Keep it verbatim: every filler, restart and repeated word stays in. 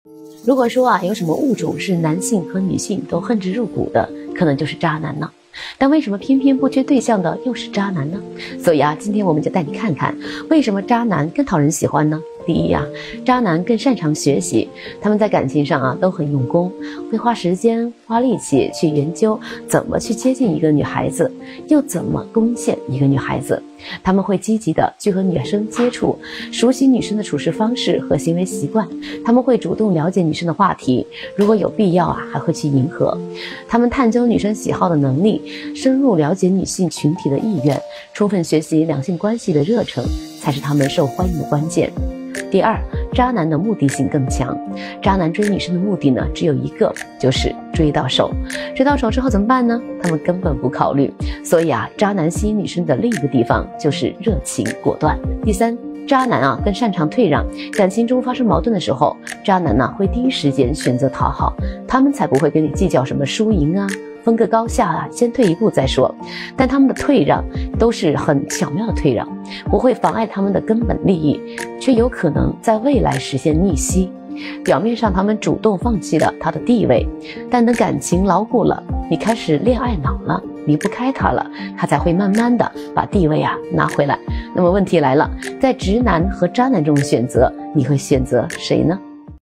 如果说啊，有什么物种是男性和女性都恨之入骨的，可能就是渣男呢。但为什么偏偏不缺对象的又是渣男呢？所以啊，今天我们就带你看看，为什么渣男更讨人喜欢呢？第一呀、啊，渣男更擅长学习，他们在感情上啊都很用功，会花时间花力气去研究怎么去接近一个女孩子，又怎么攻陷一个女孩子。他们会积极的去和女生接触，熟悉女生的处事方式和行为习惯，他们会主动了解女生的话题，如果有必要啊还会去迎合。他们探究女生喜好的能力，深入了解女性群体的意愿，充分学习两性关系的热忱，才是他们受欢迎的关键。第二，渣男的目的性更强。渣男追女生的目的呢，只有一个，就是追到手。追到手之后怎么办呢？他们根本不考虑。所以啊，渣男吸引女生的另一个地方就是热情果断。第三，渣男啊更擅长退让，感情中发生矛盾的时候，渣男呢、啊、会第一时间选择讨好，他们才不会跟你计较什么输赢啊，分个高下啊，先退一步再说。但他们的退让都是很巧妙的退让，不会妨碍他们的根本利益，却有可能在未来实现逆袭。表面上他们主动放弃了他的地位，但等感情牢固了，你开始恋爱脑了，离不开他了，他才会慢慢的把地位啊拿回来。那么问题来了，在直男和渣男中选择，你会选择谁呢？